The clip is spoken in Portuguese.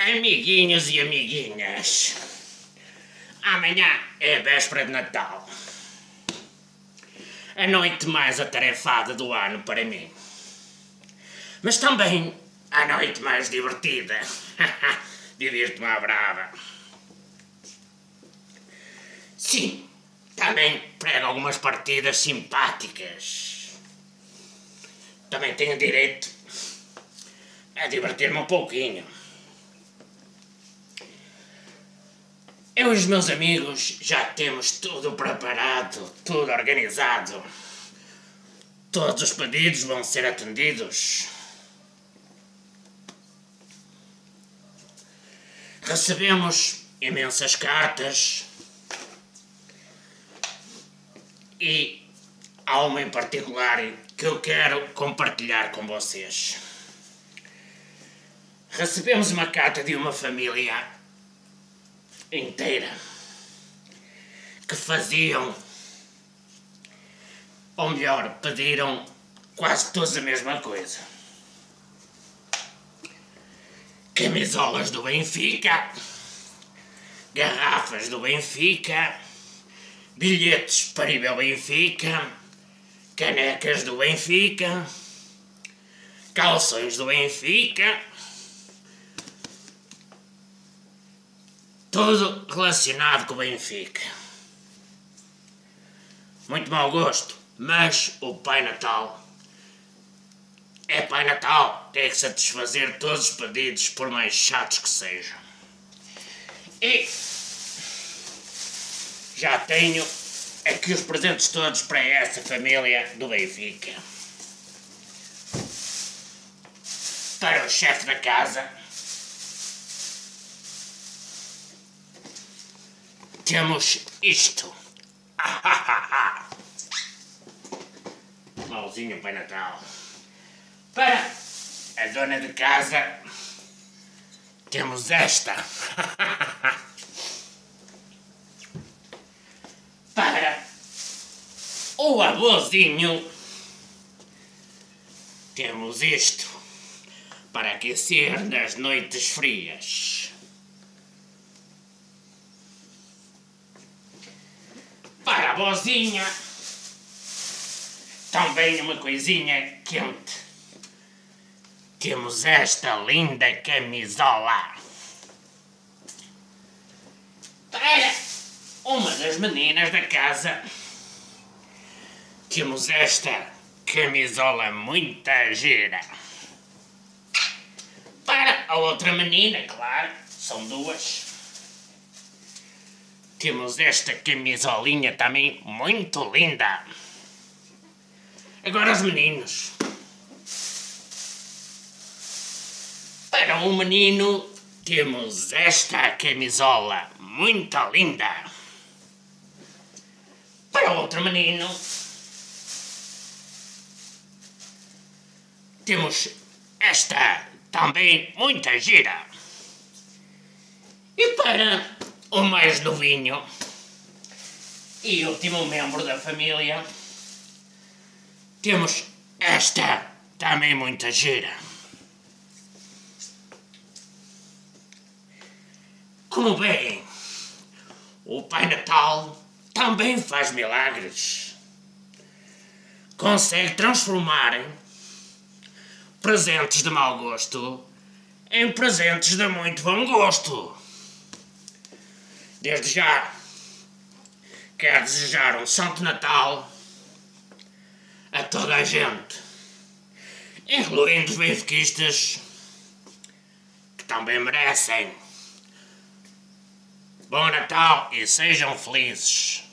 Amiguinhos e amiguinhas, amanhã é véspera de Natal. A noite mais atarefada do ano para mim. Mas também a noite mais divertida. Divirto-me à brava. Sim, também prego algumas partidas simpáticas. Também tenho direito a divertir-me um pouquinho. Eu e os meus amigos já temos tudo preparado, tudo organizado. Todos os pedidos vão ser atendidos. Recebemos imensas cartas e há uma em particular que eu quero compartilhar com vocês. Recebemos uma carta de uma família inteira que faziam, ou melhor, pediram quase todos a mesma coisa. Camisolas do Benfica, garrafas do Benfica, bilhetes para ir ao Benfica, canecas do Benfica, calções do Benfica, tudo relacionado com o Benfica. Muito mau gosto, mas o Pai Natal é Pai Natal, tem que satisfazer todos os pedidos, por mais chatos que sejam. E já tenho aqui os presentes todos para essa família do Benfica. Para o chefe da casa temos isto. Mauzinho Pai Natal. Para a dona de casa temos esta. Para o avôzinho temos isto. Para aquecer nas noites frias. Para a vozinha também uma coisinha quente. Temos esta linda camisola. Para uma das meninas da casa temos esta camisola muito gira. Para a outra menina, claro, são duas. Temos esta camisolinha também muito linda. Agora os meninos. Para um menino temos esta camisola muito linda. Para outro menino temos esta também muito gira. E para o mais novinho e último membro da família temos esta também muito gira. Como bem, o Pai Natal também faz milagres. Consegue transformar presentes de mau gosto em presentes de muito bom gosto. Desde já, quero desejar um Santo Natal a toda a gente, incluindo os benfiquistas, que também merecem. Bom Natal e sejam felizes!